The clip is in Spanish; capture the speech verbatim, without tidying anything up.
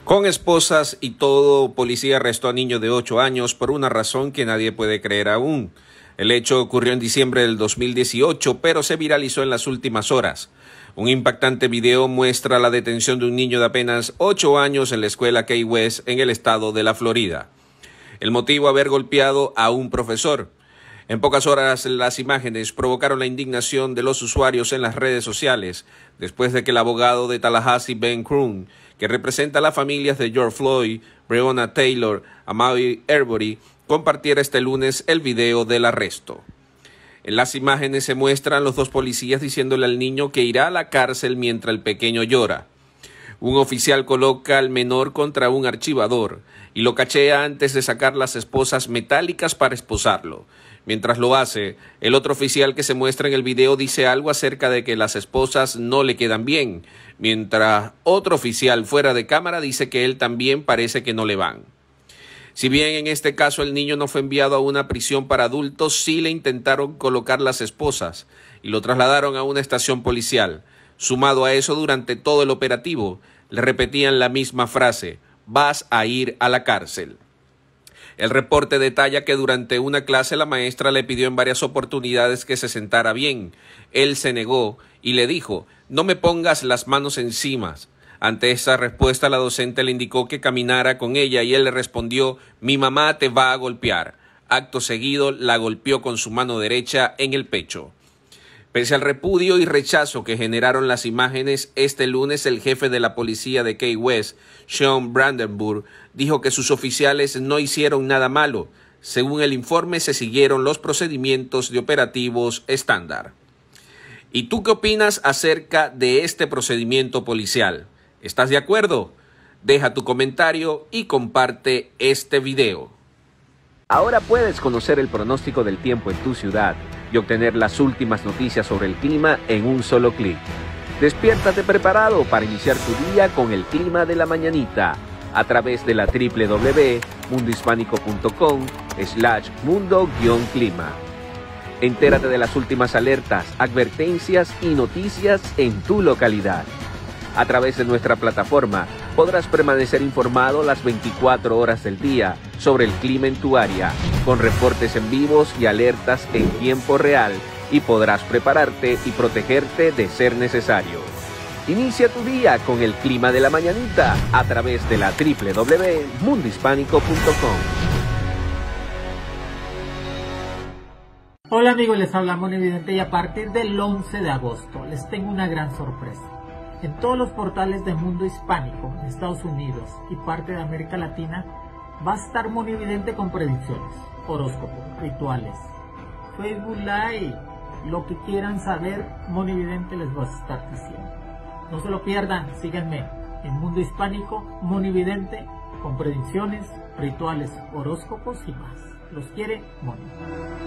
Con esposas y todo, policía arrestó a niño de ocho años por una razón que nadie puede creer aún. El hecho ocurrió en diciembre del dos mil dieciocho, pero se viralizó en las últimas horas. Un impactante video muestra la detención de un niño de apenas ocho años en la escuela Key West en el estado de la Florida. El motivo, haber golpeado a un profesor. En pocas horas, las imágenes provocaron la indignación de los usuarios en las redes sociales, después de que el abogado de Tallahassee, Ben Crump, que representa a las familias de George Floyd, Breonna Taylor, Ahmaud Arbery, compartiera este lunes el video del arresto. En las imágenes se muestran los dos policías diciéndole al niño que irá a la cárcel mientras el pequeño llora. Un oficial coloca al menor contra un archivador y lo cachea antes de sacar las esposas metálicas para esposarlo. Mientras lo hace, el otro oficial que se muestra en el video dice algo acerca de que las esposas no le quedan bien, mientras otro oficial fuera de cámara dice que él también parece que no le van. Si bien en este caso el niño no fue enviado a una prisión para adultos, sí le intentaron colocar las esposas y lo trasladaron a una estación policial. Sumado a eso, durante todo el operativo, le repetían la misma frase: vas a ir a la cárcel. El reporte detalla que durante una clase la maestra le pidió en varias oportunidades que se sentara bien. Él se negó y le dijo: no me pongas las manos encima. Ante esa respuesta, la docente le indicó que caminara con ella y él le respondió: mi mamá te va a golpear. Acto seguido, la golpeó con su mano derecha en el pecho. Pese al repudio y rechazo que generaron las imágenes, este lunes el jefe de la policía de Key West, Sean Brandenburg, dijo que sus oficiales no hicieron nada malo. Según el informe, se siguieron los procedimientos de operativos estándar. ¿Y tú qué opinas acerca de este procedimiento policial? ¿Estás de acuerdo? Deja tu comentario y comparte este video. Ahora puedes conocer el pronóstico del tiempo en tu ciudad y obtener las últimas noticias sobre el clima en un solo clic. Despiértate preparado para iniciar tu día con el clima de la mañanita a través de la doble u doble u doble u punto mundo hispánico punto com slash mundo guión clima. Entérate de las últimas alertas, advertencias y noticias en tu localidad. A través de nuestra plataforma podrás permanecer informado las veinticuatro horas del día sobre el clima en tu área, con reportes en vivos y alertas en tiempo real, y podrás prepararte y protegerte de ser necesario. Inicia tu día con el clima de la mañanita a través de la doble u doble u doble u punto mundo hispánico punto com. Hola amigos, les habla Monividente y a partir del once de agosto les tengo una gran sorpresa. En todos los portales de Mundo Hispánico, en Estados Unidos y parte de América Latina, va a estar Monividente con predicciones, horóscopos, rituales, Facebook Live, lo que quieran saber, Monividente les va a estar diciendo. No se lo pierdan, síganme en Mundo Hispánico, Monividente, con predicciones, rituales, horóscopos y más. Los quiere Moni.